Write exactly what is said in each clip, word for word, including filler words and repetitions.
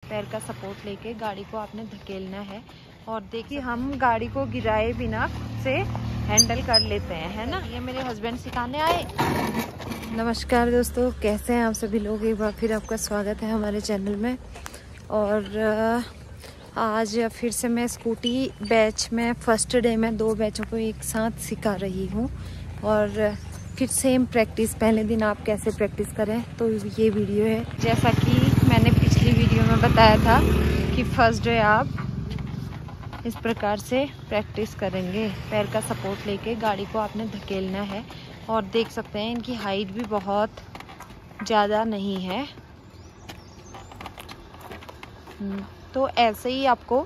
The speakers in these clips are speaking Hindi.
पैर का सपोर्ट लेके गाड़ी को आपने धकेलना है। और देखिए हम गाड़ी को गिराए बिना खुद से हैंडल कर लेते हैं, है ना। ये मेरे हस्बैंड सिखाने आए। नमस्कार दोस्तों, कैसे हैं आप सभी लोग। एक बार फिर आपका स्वागत है हमारे चैनल में। और आज फिर से मैं स्कूटी बैच में फर्स्ट डे में दो बैचों को एक साथ सिखा रही हूँ। और फिर सेम प्रैक्टिस, पहले दिन आप कैसे प्रैक्टिस करें तो ये वीडियो है। जैसा कि मैंने पिछली वीडियो में बताया था कि फर्स्ट डे आप इस प्रकार से प्रैक्टिस करेंगे। पैर का सपोर्ट लेके गाड़ी को आपने धकेलना है। और देख सकते हैं इनकी हाइट भी बहुत ज़्यादा नहीं है, तो ऐसे ही आपको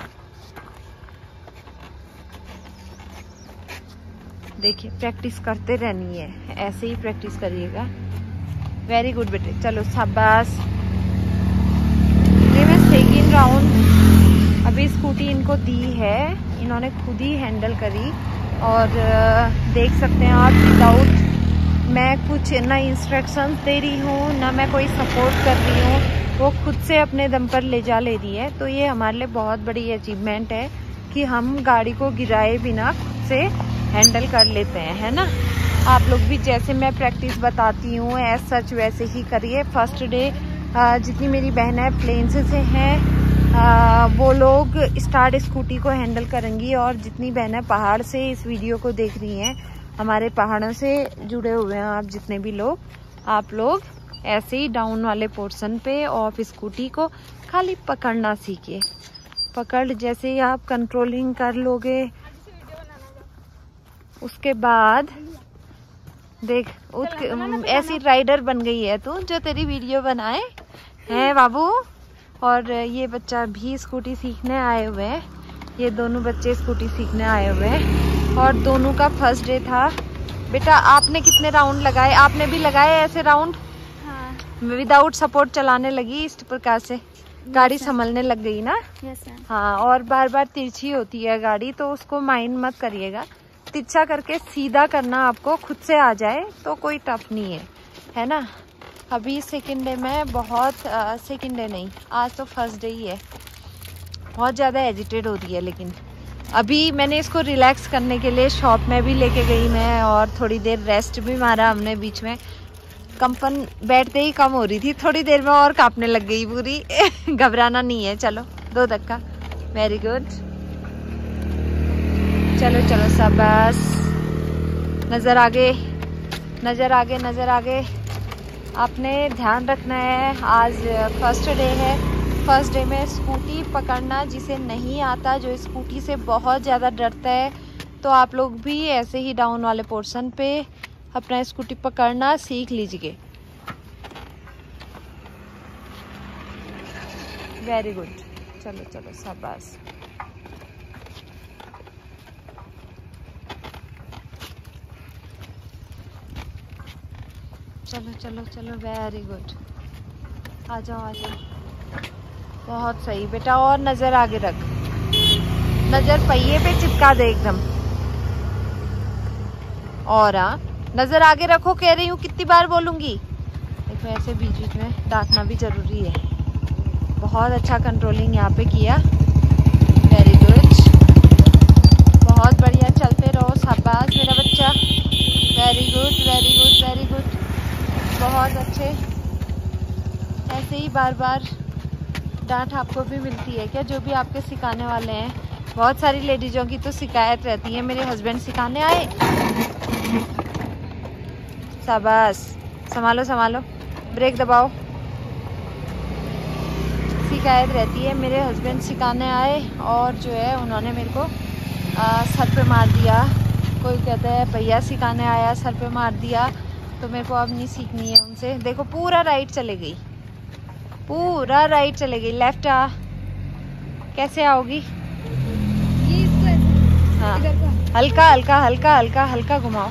देखिए प्रैक्टिस करते रहनी है। ऐसे ही प्रैक्टिस करिएगा। वेरी गुड बेटे, चलो शाबाश। ये मैं सेकंड राउंड अभी स्कूटी इनको दी है, इन्होंने खुद ही हैंडल करी। और देख सकते हैं आप, विदाउट मैं कुछ ना इंस्ट्रक्शंस दे रही हूँ ना मैं कोई सपोर्ट कर रही हूँ, वो खुद से अपने दम पर ले जा ले रही है। तो ये हमारे लिए बहुत बड़ी अचीवमेंट है कि हम गाड़ी को गिराए बिना खुद से हैंडल कर लेते हैं, है ना। आप लोग भी जैसे मैं प्रैक्टिस बताती हूँ एज सच वैसे ही करिए। फर्स्ट डे जितनी मेरी बहनें प्लेन से हैं आ, वो लोग स्टार्ट स्कूटी को हैंडल करेंगी। और जितनी बहनें पहाड़ से इस वीडियो को देख रही हैं, हमारे पहाड़ों से जुड़े हुए हैं आप जितने भी लोग, आप लोग ऐसे ही डाउन वाले पोर्शन पे ऑफ स्कूटी को खाली पकड़ना सीखिए। पकड़ जैसे ही आप कंट्रोलिंग कर लोगे, उसके बाद देख ऐसी राइडर बन गई है तू जो तेरी वीडियो बनाए हैं बाबू। और ये बच्चा भी स्कूटी सीखने आए हुए हैं, ये दोनों बच्चे स्कूटी सीखने आए हुए हैं। और दोनों का फर्स्ट डे था। बेटा आपने कितने राउंड लगाए? आपने भी लगाए ऐसे राउंड? हाँ। विदाउट सपोर्ट चलाने लगी इस प्रकार से, गाड़ी संभलने लग गई ना। Yes sir. हाँ, और बार बार तिरछी होती है गाड़ी, तो उसको माइंड मत करिएगा। तिरछा करके सीधा करना आपको खुद से आ जाए तो कोई टफ नहीं है, है ना। अभी सेकंड डे में बहुत सेकंड डे नहीं, आज तो फर्स्ट डे ही है। बहुत ज़्यादा एजिटेट हो रही है, लेकिन अभी मैंने इसको रिलैक्स करने के लिए शॉप में भी लेके गई मैं, और थोड़ी देर रेस्ट भी मारा हमने बीच में। कंपन बैठते ही कम हो रही थी, थोड़ी देर में और कांपने लग गई पूरी। घबराना नहीं है, चलो दो धक्का। वेरी गुड, चलो चलो शाबाश। नज़र आगे, नज़र आगे, नज़र आगे। आपने ध्यान रखना है, आज फर्स्ट डे है। फर्स्ट डे में स्कूटी पकड़ना जिसे नहीं आता, जो स्कूटी से बहुत ज़्यादा डरता है, तो आप लोग भी ऐसे ही डाउन वाले पोर्शन पे अपना स्कूटी पकड़ना सीख लीजिए। वेरी गुड, चलो चलो शाबाश। चलो चलो चलो, वेरी गुड। आ जाओ आ जाओ, बहुत सही बेटा। और नज़र आगे रख, नज़र पहिए पे चिपका दे एकदम। और हाँ, नज़र आगे रखो कह रही हूँ, कितनी बार बोलूँगी। देखो ऐसे बीच बीच में डांटना भी ज़रूरी है। बहुत अच्छा कंट्रोलिंग यहाँ पे किया। वेरी गुड, बहुत बढ़िया, चलते रहो, शाबाश मेरा बच्चा। Very good very good very good, बहुत अच्छे। ऐसे ही बार बार डांट आपको भी मिलती है क्या, जो भी आपके सिखाने वाले हैं। बहुत सारी लेडीज़ों की तो शिकायत रहती है, मेरे हस्बैंड सिखाने आए। शाबाश, संभालो संभालो, ब्रेक दबाओ। शिकायत रहती है, मेरे हस्बैंड सिखाने आए और जो है उन्होंने मेरे को आ, सर पे मार दिया। कोई कहता है भैया सिखाने आया, सर पे मार दिया। तो मेरे को अब नहीं सीखनी है उनसे। देखो पूरा राइट चले गई, पूरा राइट चले गई। लेफ्ट आ, कैसे आओगी? हाँ, हल्का हल्का हल्का हल्का हल्का घुमाओ,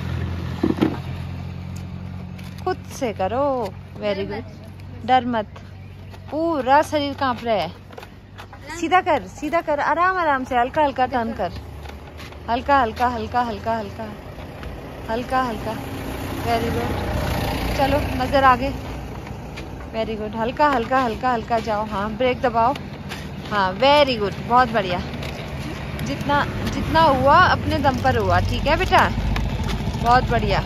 खुद से करो। वेरी गुड, डर मत, पूरा शरीर कांप रहा है। सीधा कर, सीधा कर, आराम आराम से, हल्का हल्का टर्न कर, हल्का हल्का हल्का हल्का हल्का हल्का हल्का। वेरी गुड, चलो नज़र आगे, वेरी गुड, हल्का हल्का हल्का हल्का जाओ। हाँ ब्रेक दबाओ। हाँ वेरी गुड, बहुत बढ़िया। जितना जितना हुआ अपने दम पर हुआ, ठीक है बेटा, बहुत बढ़िया।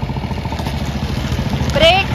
ब्रेक।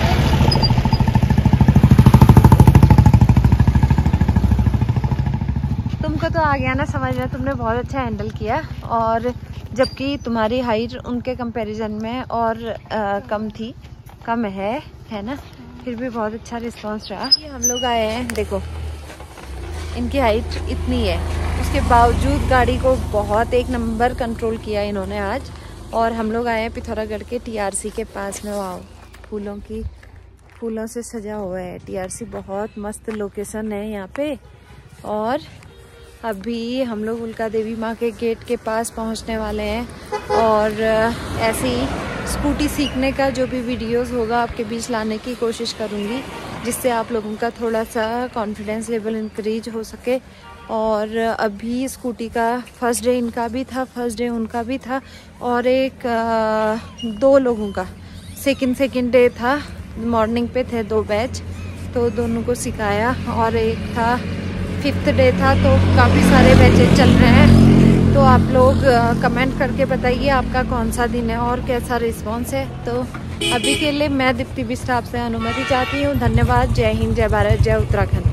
तुमको तो आ गया ना समझ में, तुमने बहुत अच्छा हैंडल किया। और जबकि तुम्हारी हाइट उनके कंपैरिजन में और आ, कम थी, कम है है ना, फिर भी बहुत अच्छा रिस्पांस रहा। ये हम लोग आए हैं, देखो इनकी हाइट इतनी है, उसके बावजूद गाड़ी को बहुत एक नंबर कंट्रोल किया इन्होंने आज। और हम लोग आए हैं पिथौरागढ़ के टीआरसी के पास में। वाह, फूलों की फूलों से सजा हुआ है टीआरसी, बहुत मस्त लोकेशन है यहाँ पे। और अभी हम लोग उल्का देवी माँ के गेट के पास पहुँचने वाले हैं। और ऐसे ही स्कूटी सीखने का जो भी वीडियोस होगा आपके बीच लाने की कोशिश करूँगी, जिससे आप लोगों का थोड़ा सा कॉन्फिडेंस लेवल इंक्रीज हो सके। और अभी स्कूटी का फर्स्ट डे इनका भी था, फर्स्ट डे उनका भी था, और एक आ, दो लोगों का सेकंड सेकंड डे था। मॉर्निंग पे थे दो बैच, तो दोनों को सिखाया। और एक था फिफ्थ डे था, तो काफ़ी सारे बैचेज चल रहे हैं। तो आप लोग कमेंट करके बताइए आपका कौन सा दिन है और कैसा रिस्पॉन्स है। तो अभी के लिए मैं दीप्ति बिष्ट आपसे अनुमति चाहती हूँ। धन्यवाद। जय हिंद, जय भारत, जय उत्तराखंड।